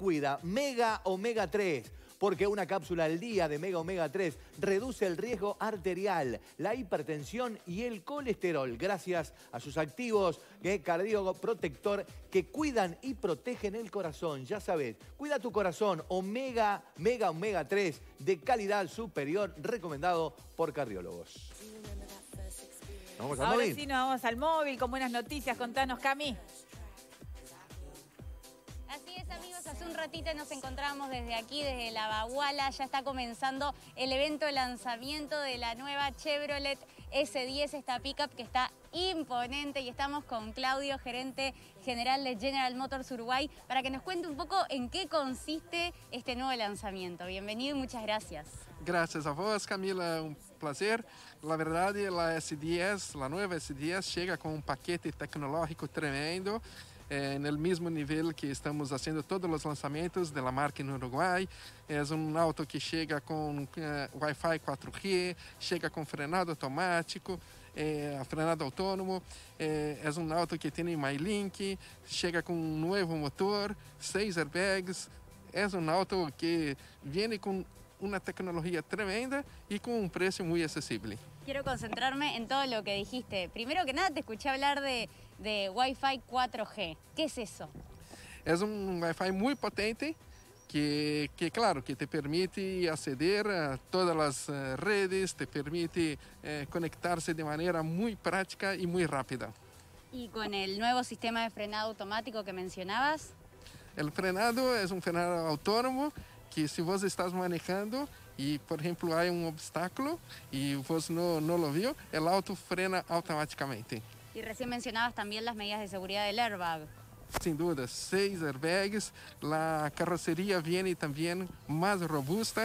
cuida. Mega Omega 3. Porque una cápsula al día de Mega Omega 3 reduce el riesgo arterial, la hipertensión y el colesterol, gracias a sus activos cardioprotector que cuidan y protegen el corazón. Ya sabes, cuida tu corazón. Mega Omega 3 de calidad superior, recomendado por cardiólogos. ¿Vamos al Ahora móvil? sí nos vamos al móvil con buenas noticias. Contanos, Cami. Así es, amigos, hace un ratito nos encontramos desde aquí, desde la Baguala. Ya está comenzando el evento de lanzamiento de la nueva Chevrolet S10, esta pickup que está imponente, y estamos con Claudio, gerente general de General Motors Uruguay, para que nos cuente un poco en qué consiste este nuevo lanzamiento. Bienvenido y muchas gracias. Gracias a vos, Camila, un placer. La verdad, la S10, la nueva S10 llega con un paquete tecnológico tremendo, en el mismo nivel que estamos haciendo todos los lanzamientos de la marca en Uruguay. Es un auto que llega con Wi-Fi 4G, llega con frenado automático, frenado autónomo. Es un auto que tiene MyLink, llega con un nuevo motor, 6 airbags. Es un auto que viene con una tecnología tremenda y con un precio muy accesible. Quiero concentrarme en todo lo que dijiste. Primero que nada, te escuché hablar de Wi-Fi 4G. ¿Qué es eso? Es un Wi-Fi muy potente que claro, que te permite acceder a todas las redes, te permite conectarse de manera muy práctica y muy rápida. ¿Y con el nuevo sistema de frenado automático que mencionabas? El frenado es un frenado autónomo que si vos estás manejando y, por ejemplo, hay un obstáculo y vos no lo vio, el auto frena automáticamente. Y recién mencionabas también las medidas de seguridad del airbag. Sin duda, 6 airbags, la carrocería viene también más robusta.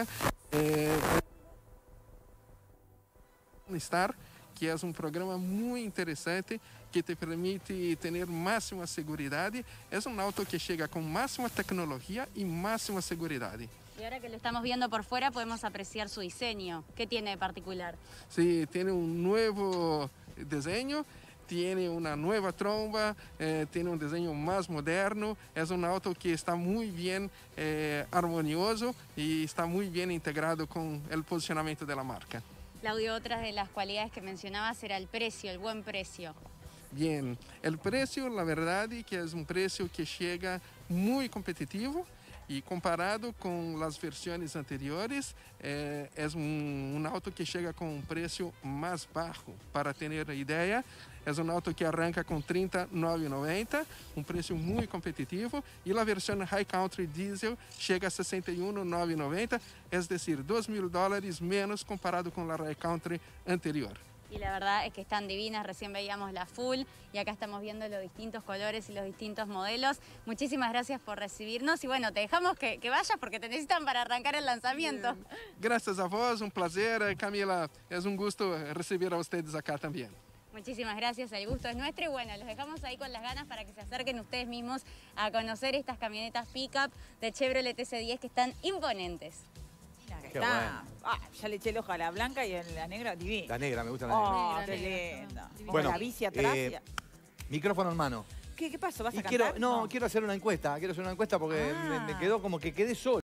Star, que es un programa muy interesante que te permite tener máxima seguridad. Es un auto que llega con máxima tecnología y máxima seguridad. Y ahora que lo estamos viendo por fuera podemos apreciar su diseño. ¿Qué tiene de particular? Sí, tiene un nuevo diseño, tiene una nueva tromba, tiene un diseño más moderno. Es un auto que está muy bien armonioso y está muy bien integrado con el posicionamiento de la marca. Claudio, otra de las cualidades que mencionabas era el precio, el buen precio. Bien, el precio, la verdad que es un precio que llega muy competitivo y comparado con las versiones anteriores, es un auto que llega con un precio más bajo. Para tener idea, es un auto que arranca con $39,90, un precio muy competitivo, y la versión High Country Diesel llega a $61,990, es decir, $2.000 menos comparado con la High Country anterior. Y la verdad es que están divinas, recién veíamos la full y acá estamos viendo los distintos colores y los distintos modelos. Muchísimas gracias por recibirnos y bueno, te dejamos que vayas porque te necesitan para arrancar el lanzamiento. Bien. Gracias a vos, un placer, Camila, es un gusto recibir a ustedes acá también. Muchísimas gracias, el gusto es nuestro y bueno, los dejamos ahí con las ganas para que se acerquen ustedes mismos a conocer estas camionetas pick-up de Chevrolet S10 que están imponentes. Qué Está. bueno. Ya le eché el ojo a la blanca y a la negra divina. La negra, me gusta la negra. Oh, qué linda. Bueno, la bici atrás. micrófono en mano. ¿Qué pasó? ¿Vas a Quiero cantar? hacer una encuesta. Quiero hacer una encuesta porque me quedó como que quedé solo.